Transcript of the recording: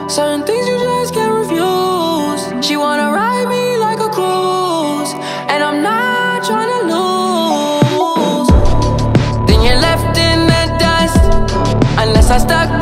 Certain things you just can't refuse. She wanna ride me like a cruise, and I'm not trying to lose. Then you're left in the dust, unless I stuck